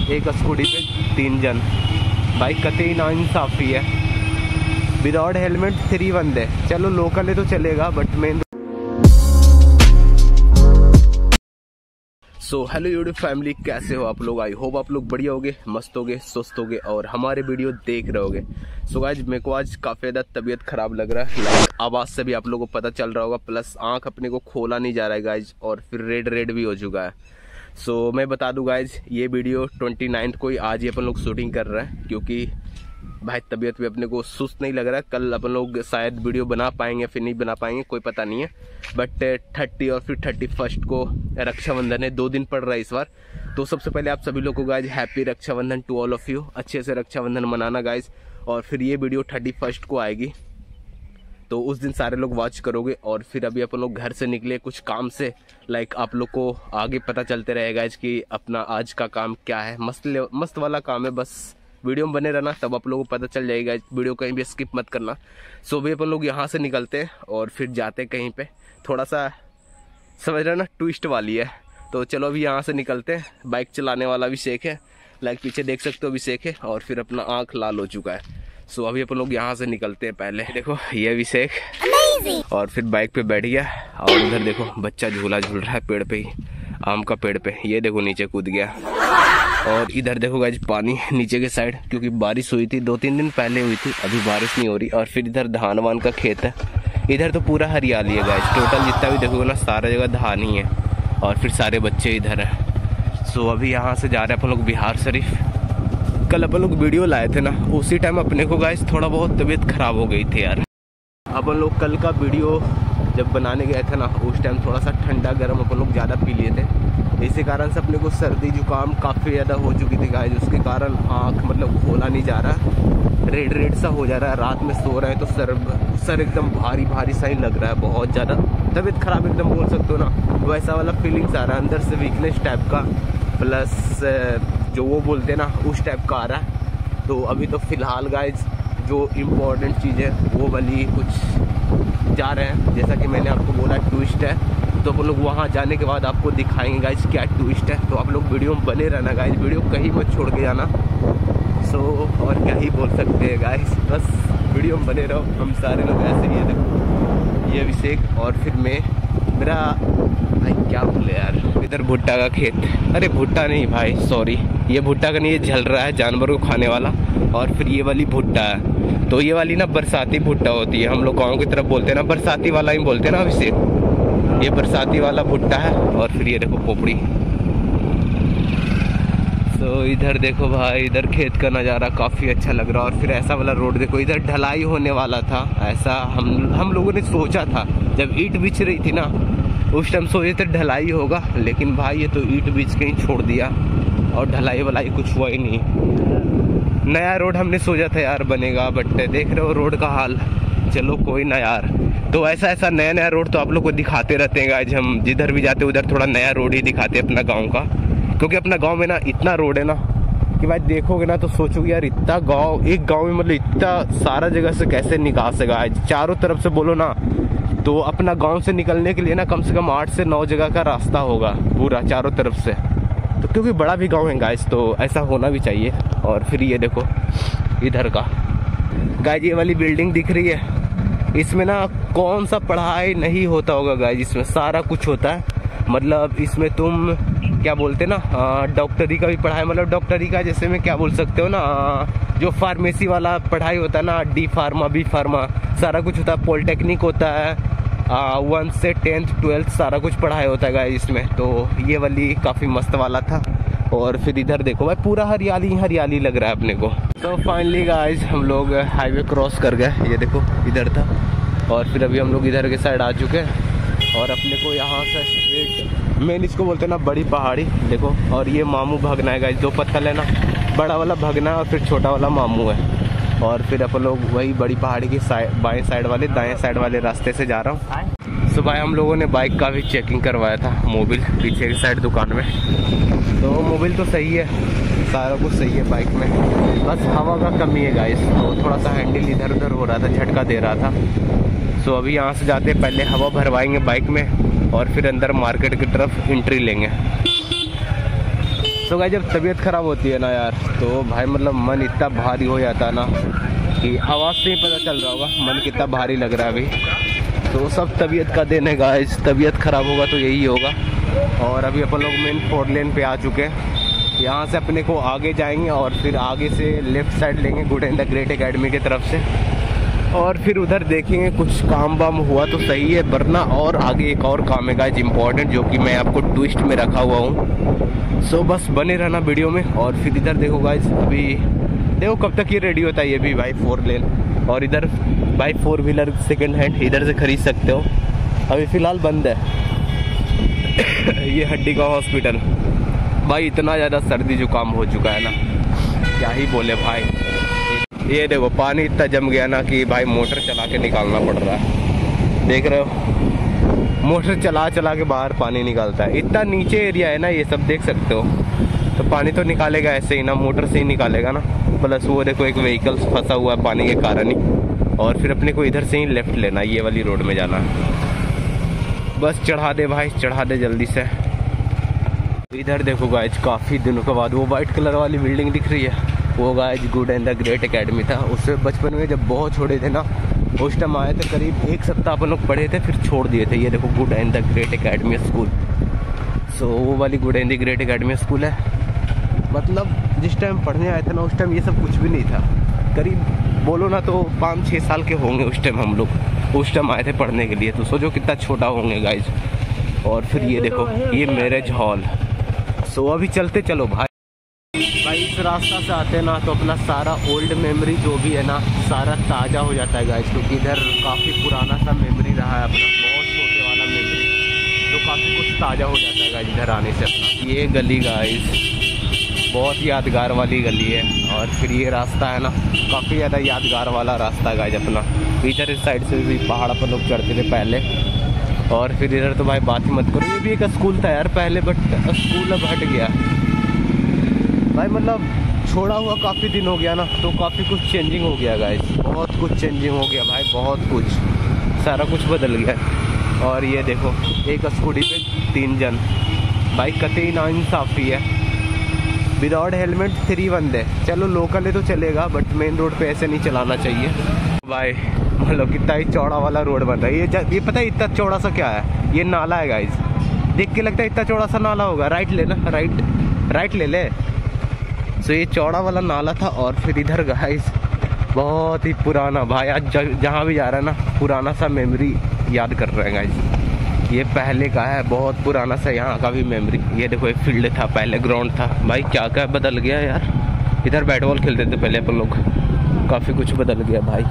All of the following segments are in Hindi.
एक स्कूटी पे 3 जन। भाई कतई नाइंसाफी है। विदाउट हेलमेट 3 बंदे। चलो लोकल है तो चलेगा, but man. So hello YouTube family, कैसे हो आप लोग? आई होप आप लोग बढ़िया होगे, मस्त होगे, स्वस्थ होगे और हमारे वीडियो देख रहे होगे। सो गाइज मेरे को आज काफ़ी ज़्यादा तबीयत ख़राब लग रहा है। लाइक आवाज़ से भी आप लोगों को पता चल रहा होगा, प्लस आँख अपने को खोला नहीं जा रहा है गाइज, और फिर रेड भी हो चुका है। सो मैं बता दूं गाइज, ये वीडियो 29 को ही आज ही अपन लोग शूटिंग कर रहे हैं, क्योंकि भाई तबीयत भी अपने को सुस्त नहीं लग रहा है। कल अपन लोग शायद वीडियो बना पाएंगे फिर नहीं बना पाएंगे, कोई पता नहीं है। बट 30 और फिर 31 को रक्षाबंधन है, 2 दिन पड़ रहा है इस बार। तो सबसे पहले आप सभी लोगों को guys happy Rakshabandhan to all of you. अच्छे से रक्षाबंधन मनाना गाइज। और फिर ये वीडियो 31 को आएगी, तो उस दिन सारे लोग वॉच करोगे। और फिर अभी अपन लोग घर से निकले कुछ काम से। लाइक आप लोग को आगे पता चलते रहेगा कि अपना आज का काम क्या है। मस्त वाला काम है, बस वीडियो में बने रहना, तब आप लोगों को पता चल जाएगा। वीडियो कहीं भी स्किप मत करना। सो भी अपन लोग यहाँ से निकलते हैं और फिर जाते हैं कहीं पे, थोड़ा सा समझ रहे ना, ट्विस्ट वाली है। तो चलो अभी यहाँ से निकलते हैं। बाइक चलाने वाला अभिषेक है, लाइक पीछे देख सकते हो अभिषेक है, और फिर अपना आँख लाल हो चुका है। सो अभी अपन लोग यहाँ से निकलते हैं। पहले देखो ये अभिषेक, और फिर बाइक पे बैठ गया, और उधर देखो बच्चा झूला झूल रहा है पेड़ पे ही, आम का पेड़ पे। ये देखो नीचे कूद गया। और इधर देखो गाइज पानी नीचे के साइड, क्योंकि बारिश हुई थी 2-3 दिन पहले हुई थी, अभी बारिश नहीं हो रही। और फिर इधर धान वान का खेत है। इधर तो पूरा हरियाली है गाइज, टोटल जितना भी देखोगे ना सारा जगह धान ही है। और फिर सारे बच्चे इधर हैं। सो अभी यहाँ से जा रहे हैं अपन लोग बिहार शरीफ। कल अपन लोग वीडियो लाए थे ना, उसी टाइम अपने को गाइज थोड़ा बहुत तबीयत खराब हो गई थी यार। अपन लोग कल का वीडियो जब बनाने गए थे ना, उस टाइम थोड़ा सा ठंडा गर्म अपन लोग ज़्यादा पी लिए थे। इसी कारण से अपने को सर्दी जुकाम काफ़ी ज़्यादा हो चुकी थी गाइस। उसके कारण आँख मतलब खोला नहीं जा रहा, रेड सा हो जा रहा है। रात में सो रहे हैं तो सर एकदम भारी सा ही लग रहा है, बहुत ज़्यादा तबीयत खराब एकदम बोल सकते हो ना, वैसा वाला फीलिंग्स आ रहा है अंदर से, वीकनेस टाइप का, प्लस जो वो बोलते हैं ना उस टाइप का आ रहा है। तो अभी तो फ़िलहाल गाइज जो इम्पोर्टेंट चीज़ है वो वाली कुछ जा रहे हैं, जैसा कि मैंने आपको बोला ट्विस्ट है। तो अपन लोग वहाँ जाने के बाद आपको दिखाएंगे गाइज क्या ट्विस्ट है। तो आप लोग वीडियो में बने रहना गाइज, वीडियो कहीं मत छोड़ के जाना। सो और क्या ही बोल सकते हैं गाइज, बस वीडियो में बने रहो। हम सारे लोग ऐसे ही है, देखो ये अभिषेक और फिर मैं, मेरा भाई क्या बोले यार, इधर भुट्टा का खेत। अरे भुट्टा नहीं भाई, सॉरी, ये भुट्टा का नहीं, ये झल रहा है जानवरों को खाने वाला। और फिर ये वाली भुट्टा है, तो ये वाली ना बरसाती भुट्टा होती है, हम लोग गाँव की तरफ बोलते हैं ना बरसाती वाला ही बोलते हैं ना अभिषेक। ये बरसाती वाला भुट्टा है। और फिर ये देखो पोपड़ी। तो इधर देखो भाई, इधर खेत का नज़ारा काफ़ी अच्छा लग रहा है। और फिर ऐसा वाला रोड देखो, इधर ढलाई होने वाला था, ऐसा हम लोगों ने सोचा था। जब ईंट बिछ रही थी ना, उस टाइम सोचे थे ढलाई होगा, लेकिन भाई ये तो ईंट बिछ के ही छोड़ दिया, और ढलाई वलाई कुछ हुआ ही नहीं। नया रोड हमने सोचा था यार बनेगा, बट देख रहे हो रोड का हाल। चलो कोई ना यार, तो ऐसा नया रोड तो आप लोग को दिखाते रहते हैं गाइज। हम जिधर भी जाते हैं उधर थोड़ा नया रोड ही दिखाते हैं अपना गांव का, क्योंकि अपना गांव में ना इतना रोड है ना कि भाई देखोगे ना तो सोचोगे यार इतना गांव, एक गांव में मतलब इतना सारा जगह से कैसे निकास है गाइज, चारों तरफ से बोलो ना। तो अपना गाँव से निकलने के लिए ना कम से कम 8 से 9 जगह का रास्ता होगा पूरा चारों तरफ से। तो क्योंकि बड़ा भी गाँव है गाइज, तो ऐसा होना भी चाहिए। और फिर ये देखो इधर का गाइज, ये वाली बिल्डिंग दिख रही है, इसमें ना कौन सा पढ़ाई नहीं होता होगा गाइज, इसमें सारा कुछ होता है। मतलब इसमें तुम क्या बोलते ना, डॉक्टरी का भी पढ़ाई, मतलब डॉक्टरी का जैसे में क्या बोल सकते हो ना, जो फार्मेसी वाला पढ़ाई होता है ना, डी फार्मा बी फार्मा सारा कुछ होता है। पॉलिटेक्निक होता है, 1 से 10th 12th सारा कुछ पढ़ाई होता है गाइज इसमें। तो ये वाली काफ़ी मस्त वाला था। और फिर इधर देखो भाई पूरा हरियाली लग रहा है अपने को। तो फाइनली गाइज हम लोग हाईवे क्रॉस कर गए, ये देखो इधर था। और फिर अभी हम लोग इधर के साइड आ चुके हैं, और अपने को यहाँ से स्ट्रेट मेन इसको बोलते हैं ना बड़ी पहाड़ी देखो। और ये मामू भगना है गाइज, 2 पत्थर है ना, बड़ा वाला भगना है और फिर छोटा वाला मामू है। और फिर अपन लोग वही बड़ी पहाड़ी की बाएं साइड वाले दाएं साइड वाले रास्ते से जा रहा हूँ। सुबह हम लोगों ने बाइक का भी चेकिंग करवाया था, मोबिल पीछे की साइड दुकान में। तो मोबिल तो सही है, सारा कुछ सही है बाइक में, बस हवा का कमी है गाइस। तो थोड़ा सा हैंडल इधर उधर हो रहा था, झटका दे रहा था। सो अभी यहाँ से जाते पहले हवा भरवाएंगे बाइक में, और फिर अंदर मार्केट की तरफ एंट्री लेंगे। तो गाइस जब तबीयत ख़राब होती है ना यार, तो भाई मतलब मन इतना भारी हो जाता है ना कि आवाज़ से ही पता चल रहा होगा मन कितना भारी लग रहा है अभी। तो सब तबीयत का दिन है गाइस, तबीयत ख़राब होगा तो यही होगा। और अभी अपन लोग मेन 4 लेन पे आ चुके हैं। यहाँ से अपने को आगे जाएंगे और फिर आगे से लेफ़्ट साइड लेंगे Good and the Great Academy की तरफ से, और फिर उधर देखेंगे कुछ काम वाम हुआ तो सही है, वरना और आगे एक और काम है गाइस इम्पोर्टेंट, जो कि मैं आपको ट्विस्ट में रखा हुआ हूँ। सो बस बने रहना वीडियो में। और फिर इधर देखो गाइस, अभी देखो कब तक ये रेडी होता है। ये भी भाई 4 लेन, और इधर भाई 4 व्हीलर सेकेंड हैंड इधर से खरीद सकते हो। अभी फ़िलहाल बंद है ये हड्डी का हॉस्पिटल। भाई इतना ज़्यादा सर्दी जुकाम हो चुका है ना, क्या ही बोले भाई। ये देखो पानी इतना जम गया ना कि भाई मोटर चला के निकालना पड़ रहा है। देख रहे हो, मोटर चला चला के बाहर पानी निकालता है। इतना नीचे एरिया है ना, ये सब देख सकते हो। तो पानी तो निकालेगा ऐसे ही ना, मोटर से ही निकालेगा ना। प्लस वो देखो एक व्हीकल फंसा हुआ है पानी के कारण ही। और फिर अपने को इधर से ही लेफ्ट लेना, ये वाली रोड में जाना। बस चढ़ा दे भाई, चढ़ा दे जल्दी से। इधर देखो गाइज, काफ़ी दिनों के बाद वो वाइट कलर वाली बिल्डिंग दिख रही है, वो guys Good and the Great Academy था। उससे बचपन में जब बहुत छोटे थे ना, उस टाइम आए थे, करीब 1 सप्ताह अपन लोग पढ़े थे, फिर छोड़ दिए थे। ये देखो Good and the Great Academy school. So वो वाली Good and the Great Academy school है। मतलब जिस टाइम पढ़ने आए थे ना, उस टाइम ये सब कुछ भी नहीं था। करीब बोलो ना तो 5-6 साल के होंगे उस टाइम हम लोग। उस टाइम आए थे पढ़ने के लिए, तो सोचो कितना छोटा होंगे गाइज। और फिर ये देखो, ये मैरिज हॉल। सो अभी चलते चलो भाई। इस रास्ता से आते हैं ना, तो अपना सारा ओल्ड मेमोरी जो भी है ना, सारा ताज़ा हो जाता है गाइस। क्योंकि इधर काफ़ी पुराना सा मेमोरी रहा है अपना, बहुत छोटे वाला मेमोरी, तो काफ़ी कुछ ताज़ा हो जाता है गाइस इधर आने से अपना। ये गली गाइस बहुत यादगार वाली गली है। और फिर ये रास्ता है ना, काफ़ी ज़्यादा यादगार वाला रास्ता है गाइस अपना। इधर इस साइड से भी पहाड़ पर लोग चढ़ते थे पहले। और फिर इधर तो भाई बात ही मत करो, ये भी एक स्कूल था यार पहले, बट स्कूल अब हट गया भाई। मतलब छोड़ा हुआ काफ़ी दिन हो गया ना, तो काफ़ी कुछ चेंजिंग हो गया गाइस, बहुत कुछ चेंजिंग हो गया भाई, बहुत कुछ, सारा कुछ बदल गया। और ये देखो एक स्कूटी पे 3 जन, भाई कतई नाइंसाफ़ी है। विदाउट हेलमेट 3 बंदे। चलो लोकल है तो चलेगा, बट मेन रोड पे ऐसे नहीं चलाना चाहिए भाई। मतलब कितना ही चौड़ा वाला रोड बन रहा है। ये पता है इतना चौड़ा सा क्या है? ये नाला है गाइस, देख के लगता है इतना चौड़ा सा नाला होगा। राइट ले ना, राइट ले ले। तो ये चौड़ा वाला नाला था। और फिर इधर गाइस बहुत ही पुराना, भाई आज जहाँ भी जा रहा है ना, पुराना सा मेमोरी याद कर रहे हैं गाइस। ये पहले का है, बहुत पुराना सा यहाँ का भी मेमोरी। ये देखो एक फील्ड था पहले, ग्राउंड था। भाई क्या क्या बदल गया यार, इधर बैट बॉल खेलते थे पहले अपन लोग, काफ़ी कुछ बदल गया भाई।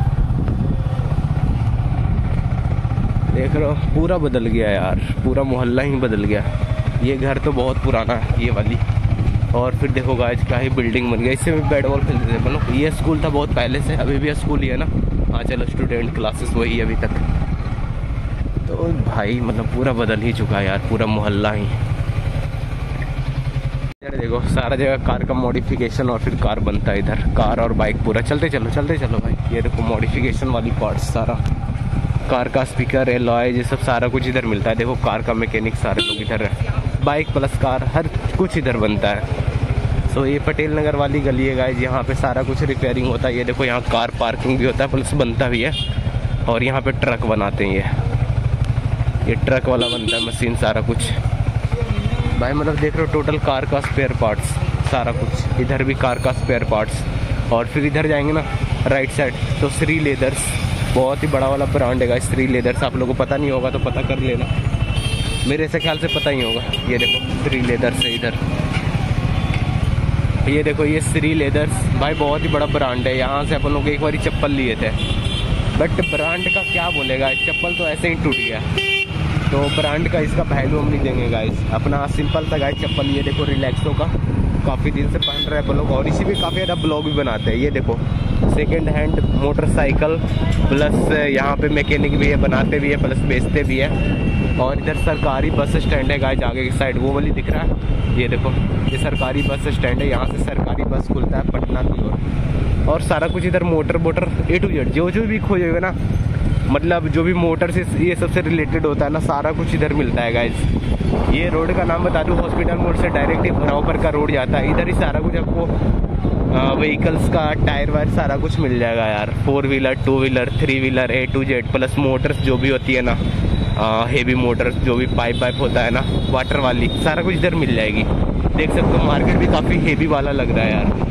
देख रहे हो पूरा बदल गया यार, पूरा मोहल्ला ही बदल गया। ये घर तो बहुत पुराना है ये वाली। और फिर देखो गाइस क्या ही बिल्डिंग बन गई, इससे भी बैट बॉल खेलते थे अपन लोग। ये स्कूल था बहुत पहले से, अभी भी स्कूल ही है ना। हाँ चलो, स्टूडेंट क्लासेस वही अभी तक। तो भाई मतलब पूरा बदल ही चुका है यार, पूरा मोहल्ला ही। इधर देखो सारा जगह कार का मॉडिफिकेशन, और फिर कार बनता है इधर, कार और बाइक पूरा। चलते चलो भाई। ये देखो मॉडिफिकेशन वाली पार्ट्स, सारा कार का स्पीकर, एलॉय, ये सब सारा कुछ इधर मिलता है। देखो कार का मैकेनिक सारे लोग इधर है, बाइक प्लस कार हर कुछ इधर बनता है। सो ये पटेल नगर वाली गली है गाइस, यहाँ पे सारा कुछ रिपेयरिंग होता है। ये देखो यहाँ कार पार्किंग भी होता है, प्लस बनता भी है। और यहाँ पे ट्रक बनाते हैं, ये ट्रक वाला बनता है मशीन, सारा कुछ भाई। मतलब देख रहे हो टोटल कार का स्पेयर पार्ट्स सारा कुछ, इधर भी कार का स्पेयर पार्ट्स। और फिर इधर जाएंगे ना राइट साइड, तो श्री लेदर्स, बहुत ही बड़ा वाला ब्रांड है गाइस श्री लेदर्स। आप लोगों को पता नहीं होगा तो पता कर लेना, मेरे से ख्याल से पता ही होगा। ये देखो श्री लेदर्स है इधर। ये देखो ये श्री लेदर्स, भाई बहुत ही बड़ा ब्रांड है। यहाँ से अपन लोग एक बार चप्पल लिए थे, बट ब्रांड का क्या बोलेगा, चप्पल तो ऐसे ही टूट गया। तो ब्रांड का इसका वैल्यू हम नहीं देंगे गाइस, अपना सिंपल सा गाइस चप्पल। ये देखो रिलैक्सो का, काफ़ी दिन से पहन रहे हैं अपन लोग, और इसी भी काफ़ी ज़्यादा ब्लॉग भी बनाते हैं। ये देखो सेकेंड हैंड मोटरसाइकिल, प्लस यहाँ पे मैकेनिक भी है, बनाते भी है, प्लस बेचते भी है। और इधर सरकारी बस स्टैंड है गाइस, आगे की साइड वो वाली दिख रहा है। ये देखो ये सरकारी बस स्टैंड है, यहाँ से सरकारी बस खुलता है पटना की ओर। और सारा कुछ इधर मोटर ए टू जेड, जो भी खोजेगा ना मतलब जो भी मोटर से ये सबसे रिलेटेड होता है ना, सारा कुछ इधर मिलता है गाइस। ये रोड का नाम बता दूँ, हॉस्पिटल मोड़ से डायरेक्ट ही भरावपर का रोड जाता है। इधर ही सारा कुछ आपको व्हीकल्स का टायर वायर सारा कुछ मिल जाएगा यार। 4 wheeler, 2 wheeler, 3 wheeler, A to Z plus motors जो भी होती है ना, हेवी मोटर्स जो भी पाइप होता है ना, वाटर वाली, सारा कुछ इधर मिल जाएगी। देख सकते हो मार्केट भी काफ़ी हेवी वाला लग रहा है यार।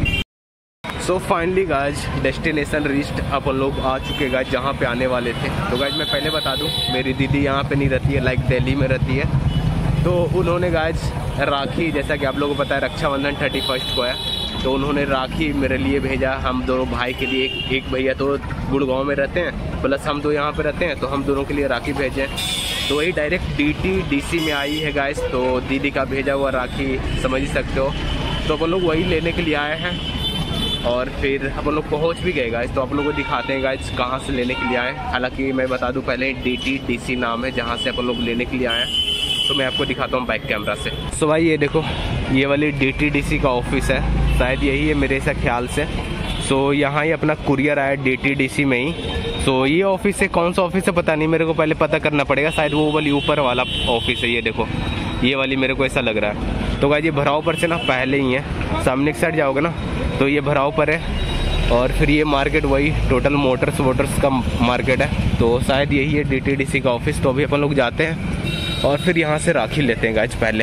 So finally guys destination reached, अपन लोग आ चुके गाइज जहाँ पे आने वाले थे। तो गाइज मैं पहले बता दूँ, मेरी दीदी यहाँ पे नहीं रहती है, लाइक दिल्ली में रहती है। तो उन्होंने गाइज राखी, जैसा कि आप लोगों को पता है रक्षाबंधन 31 को है, तो उन्होंने राखी मेरे लिए भेजा। हम दोनों भाई के लिए, एक भैया तो गुड़गांव में रहते हैं प्लस हम दो यहाँ पे रहते हैं, तो हम दोनों के लिए राखी भेजे। तो वही डायरेक्ट DTDC में आई है गाइस। तो दीदी का भेजा हुआ राखी समझ ही सकते हो। तो अपन लोग वही लेने के लिए आए हैं और फिर अपन लोग पहुँच भी गए गाइस। तो आप लोगों को दिखाते हैं गाइस कहाँ से लेने के लिए आए। हालाँकि मैं बता दूँ पहले, DTDC नाम है जहाँ से अपन लोग लेने के लिए आए हैं। तो मैं आपको दिखाता हूँ बैक कैमरा से। सो भाई ये देखो, ये वाली DTDC का ऑफिस है, शायद यही है मेरे से ख्याल से। सो यहाँ ही अपना कुरियर आया DTDC में ही। सो ये ऑफिस है, कौन सा ऑफिस है पता नहीं, मेरे को पहले पता करना पड़ेगा। शायद वो वाली ऊपर वाला ऑफिस है, ये देखो ये वाली, मेरे को ऐसा लग रहा है। तो गाइस ये भरावपर से ना पहले ही है, सामने की साइड जाओगे ना तो ये भरावपर है। और फिर ये मार्केट वही टोटल मोटर्स वोटर्स का मार्केट है। तो शायद यही है DTDC का ऑफिस। तो अभी अपन लोग जाते हैं और फिर यहाँ से राखी लेते हैं गाइस। पहले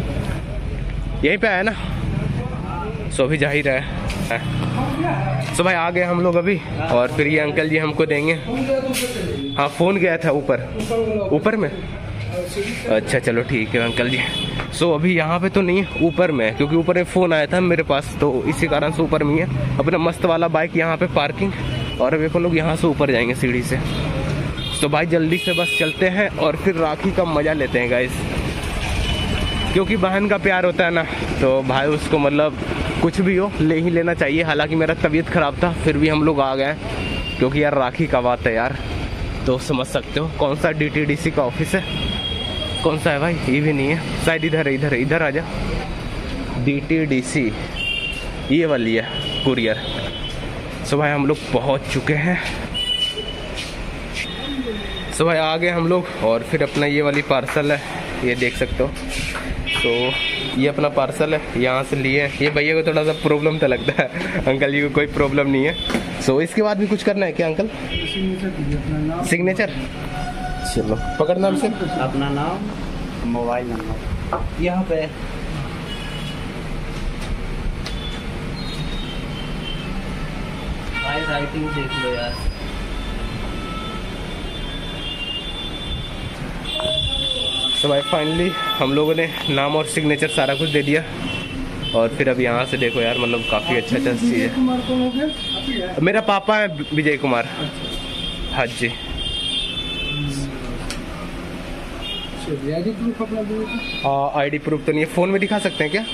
यहीं पे आया ना, सो अभी जा ही रहा है। सो भाई आ गए हम लोग अभी, और फिर ये अंकल जी हमको देंगे। हाँ फ़ोन गया था ऊपर में। अच्छा चलो ठीक है अंकल जी। सो अभी यहाँ पे तो नहीं है, ऊपर में है, क्योंकि ऊपर में फ़ोन आया था मेरे पास, तो इसी कारण से ऊपर में है। अपना मस्त वाला बाइक यहाँ पे पार्किंग, और अभी अपन लोग यहाँ से ऊपर जाएंगे सीढ़ी से। तो भाई जल्दी से बस चलते हैं और फिर राखी का मज़ा लेते हैं गाइस। क्योंकि बहन का प्यार होता है ना, तो भाई उसको मतलब कुछ भी हो ले ही लेना चाहिए। हालांकि मेरा तबीयत ख़राब था, फिर भी हम लोग आ गए, क्योंकि यार राखी का बात है यार। तो समझ सकते हो कौन सा DTDC का ऑफिस है, कौन सा है भाई, ये भी नहीं है शायद। इधर आ जा, DTDC ये वाली है कुरियर। सो भाई हम लोग पहुँच चुके हैं। सो भाई आ गए हम लोग, और फिर अपना ये वाली पार्सल है, ये देख सकते हो। तो ये अपना पार्सल है, यहाँ से लिए। ये भैया को थोड़ा सा प्रॉब्लम तो लगता है, अंकल जी को कोई प्रॉब्लम नहीं है। सो इसके बाद भी कुछ करना है क्या अंकल? सिग्नेचर। चलो पकड़ नाम से, अपना नाम, मोबाइल नंबर यहाँ पे। भाई राइटिंग देख लो यार। तो भाई फाइनली हम लोगों ने नाम और सिग्नेचर सारा कुछ दे दिया। और फिर अब यहाँ से देखो यार, मतलब काफ़ी अच्छा चीज़ है। मेरा पापा है विजय कुमार। हाँ जी। ID प्रूफ तो नहीं है, फ़ोन में दिखा सकते हैं क्या?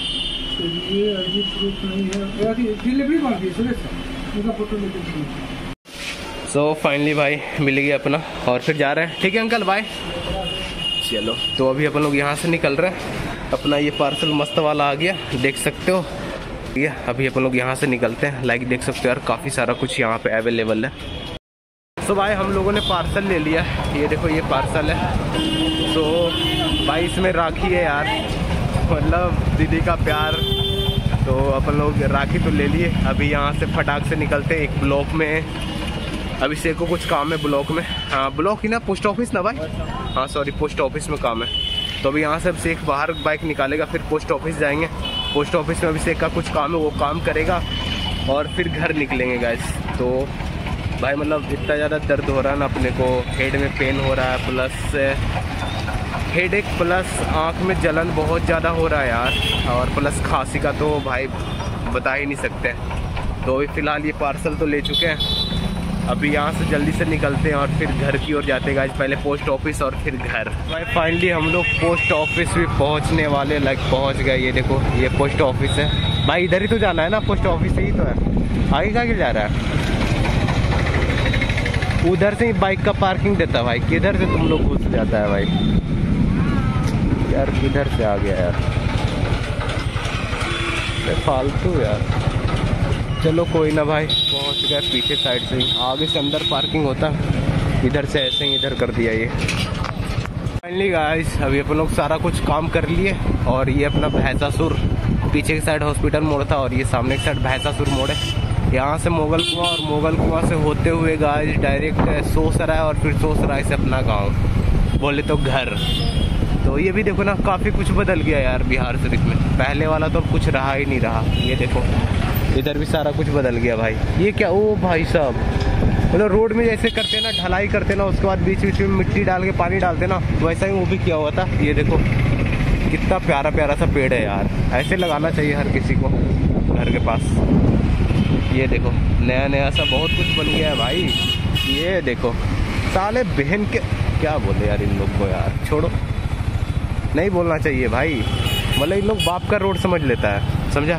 सो फाइनली भाई मिल गया अपना, और फिर जा रहे हैं। ठीक है अंकल बाय। चलो तो अभी अपन लोग यहाँ से निकल रहे हैं। अपना ये पार्सल मस्त वाला आ गया, देख सकते हो। ठीक है अभी अपन लोग यहाँ से निकलते हैं। लाइक देख सकते हो यार, काफ़ी सारा कुछ यहाँ पे अवेलेबल है। तो भाई हम लोगों ने पार्सल ले लिया, ये देखो ये पार्सल है। तो भाई इसमें राखी है यार, मतलब दीदी का प्यार। तो अपन लोग राखी तो ले लिए। अभी यहाँ से फटाक से निकलते हैं। एक ब्लॉक में अभिषेक को कुछ काम है, ब्लॉक में। हाँ ब्लॉक ही ना, पोस्ट ऑफिस ना भाई। हाँ सॉरी, पोस्ट ऑफिस में काम है। तो अभी यहाँ से अभिषेक बाहर बाइक निकालेगा, फिर पोस्ट ऑफिस जाएंगे। पोस्ट ऑफिस में अभिषेक का कुछ काम है, वो काम करेगा और फिर घर निकलेंगे गाइस। तो भाई मतलब इतना ज़्यादा दर्द हो रहा है ना अपने को, हेड में पेन हो रहा है, प्लस हेडेक, प्लस आँख में जलन बहुत ज़्यादा हो रहा है यार, और प्लस खांसी का तो भाई बता ही नहीं सकते। तो अभी फ़िलहाल ये पार्सल तो ले चुके हैं। अभी यहाँ से जल्दी से निकलते हैं और फिर घर की ओर जाते हैं गाइस। पहले पोस्ट ऑफिस और फिर घर। भाई फाइनली हम लोग पोस्ट ऑफिस भी पहुँचने वाले, लाइक पहुँच गए। ये देखो ये पोस्ट ऑफिस है भाई, इधर ही तो जाना है ना, पोस्ट ऑफिस से ही तो है। आगे कहाँ जा रहा है? उधर से ही बाइक का पार्किंग देता भाई, किधर से तुम लोग घुस जाता है भाई यार, किधर से आ गया यार, फालतू यार। चलो कोई ना भाई, पहुंच गए पीछे साइड से ही। आगे से अंदर पार्किंग होता है। इधर से ऐसे ही इधर कर दिया ये। फाइनली गाइस अभी अपन लोग सारा कुछ काम कर लिए और ये अपना भैंसासुर, पीछे की साइड हॉस्पिटल मोड़ था और ये सामने की साइड भैंसासुर मोड़ है। यहाँ से मोगल कुआं और मोगल कुआं से होते हुए गाइस डायरेक्ट सोसराय और फिर सोसराय से अपना गाँव, बोले तो घर। तो ये भी देखो ना काफ़ी कुछ बदल गया यार बिहार शरीफ में, पहले वाला तो कुछ रहा ही नहीं रहा। ये देखो इधर भी सारा कुछ बदल गया भाई। ये क्या, ओ भाई साहब, मतलब रोड में जैसे करते ना, ढलाई करते ना, उसके बाद बीच बीच में मिट्टी डाल के पानी डालते ना, वैसा ही वो भी किया हुआ था। ये देखो कितना प्यारा प्यारा सा पेड़ है यार, ऐसे लगाना चाहिए हर किसी को घर के पास। ये देखो नया नया सा बहुत कुछ बन गया है भाई। ये देखो साले बहन के, क्या बोले यार इन लोग को, यार छोड़ो, नहीं बोलना चाहिए भाई। मतलब इन लोग बाप का रोड समझ लेता है, समझा,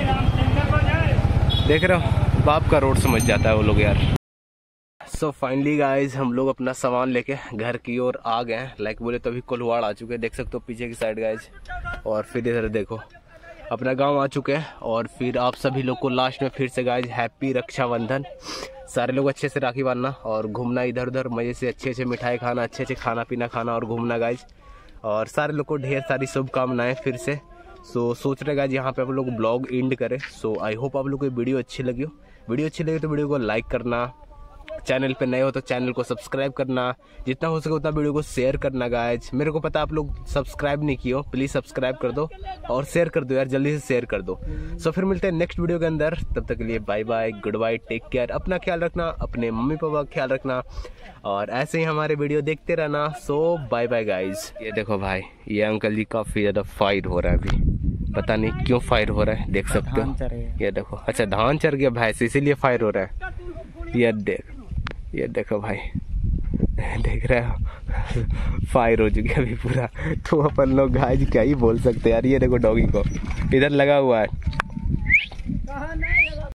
देख रहे हो, बाप का रोड समझ जाता है वो लोग यार। सो फाइनली गाइज हम लोग अपना सामान लेके घर की ओर आ गए हैं। लाइक बोले तो अभी कोल्हाड़ आ चुके हैं, देख सकते हो पीछे की साइड गाइज। और फिर इधर देखो अपना गांव आ चुके हैं। और फिर आप सभी लोग को लास्ट में फिर से गाइज हैप्पी रक्षाबंधन। सारे लोग अच्छे से राखी बांधना और घूमना इधर उधर, मज़े से अच्छे अच्छे मिठाई खाना, अच्छे अच्छे खाना पीना खाना और घूमना गाइज। और सारे लोग को ढेर सारी शुभकामनाएं फिर से। सो सोच रहे गाइज यहाँ पे आप लोग ब्लॉग एंड करें। सो आई होप आप लोग को वीडियो अच्छी लगी हो। वीडियो अच्छी लगी तो वीडियो को लाइक करना, चैनल पे नए हो तो चैनल को सब्सक्राइब करना, जितना हो सके उतना वीडियो को शेयर करना गाइज। मेरे को पता आप लोग सब्सक्राइब नहीं किए हो, प्लीज़ सब्सक्राइब कर दो और शेयर कर दो यार, जल्दी से शेयर कर दो। सो फिर मिलते हैं नेक्स्ट वीडियो के अंदर, तब तक के लिए bye bye, good bye, take care, अपना ख्याल रखना, अपने मम्मी पापा का ख्याल रखना और ऐसे ही हमारे वीडियो देखते रहना। So bye bye guys. ये देखो भाई, ये अंकल जी काफ़ी ज़्यादा फायर हो रहा है अभी, पता नहीं क्यों फायर हो रहा है, देख सकते हो। ये देखो, अच्छा धान चर गया भैंस इसीलिए फायर हो रहा है। ये देखो भाई, देख रहे हो फायर हो चुकी है अभी पूरा। तो अपन लोग गाइस क्या ही बोल सकते हैं यार। ये देखो डॉगी को इधर लगा हुआ है।